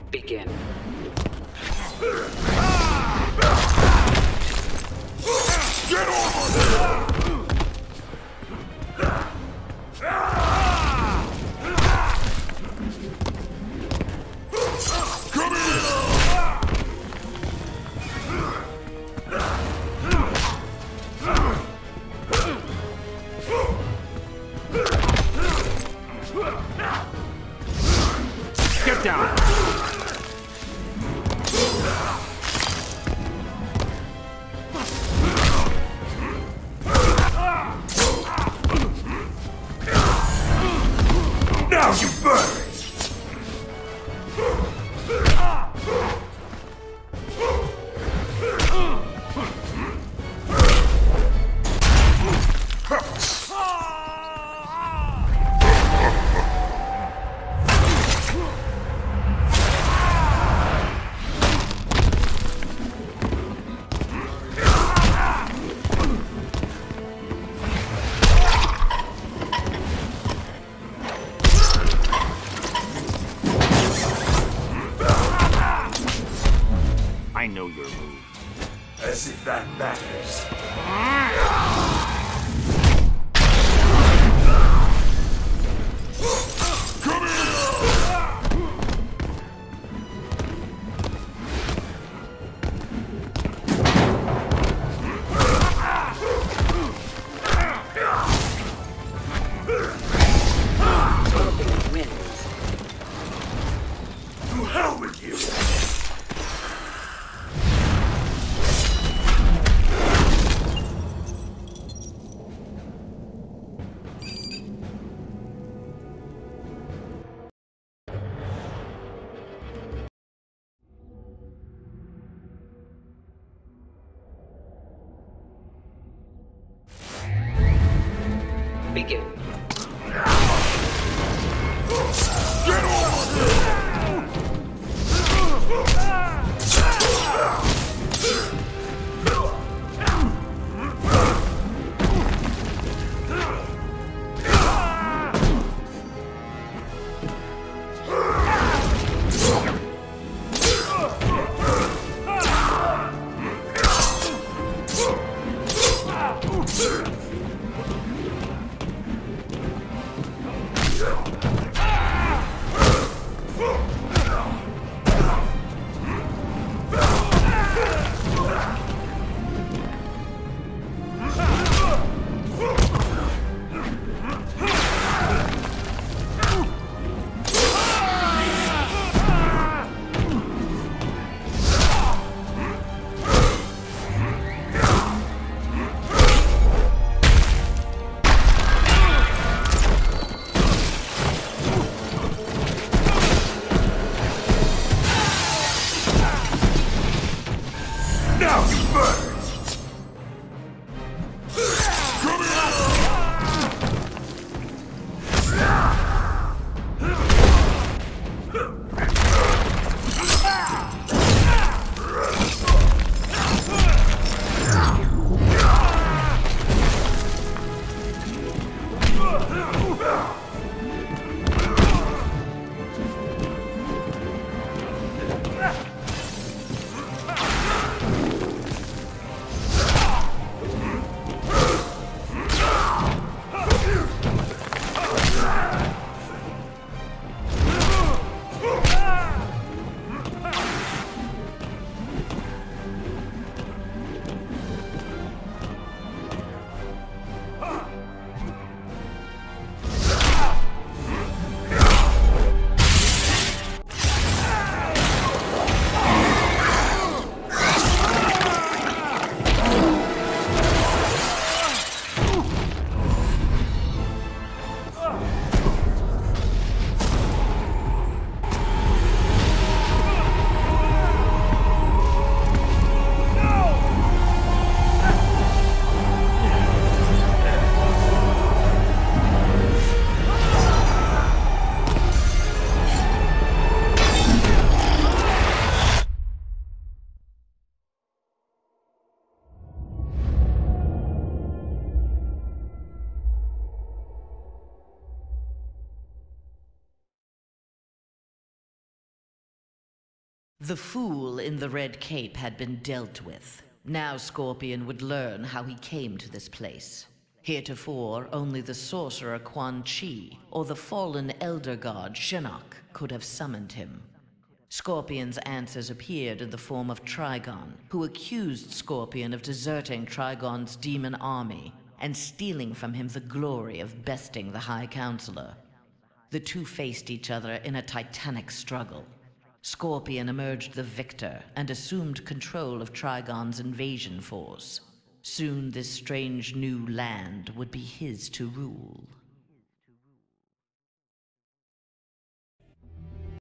Begin. Get over! Come here! Get down! Now you burn! I know your move. As if that matters. Come Scorpion wins. to hell with you! Begin. Get over! Now you burn! Come The fool in the red cape had been dealt with. Now Scorpion would learn how he came to this place. Heretofore, only the sorcerer Quan Chi or the fallen elder god Shinnok could have summoned him. Scorpion's answers appeared in the form of Trigon, who accused Scorpion of deserting Trigon's demon army and stealing from him the glory of besting the High Counselor. The two faced each other in a titanic struggle. Scorpion emerged the victor and assumed control of Trigon's invasion force. Soon this strange new land would be his to rule.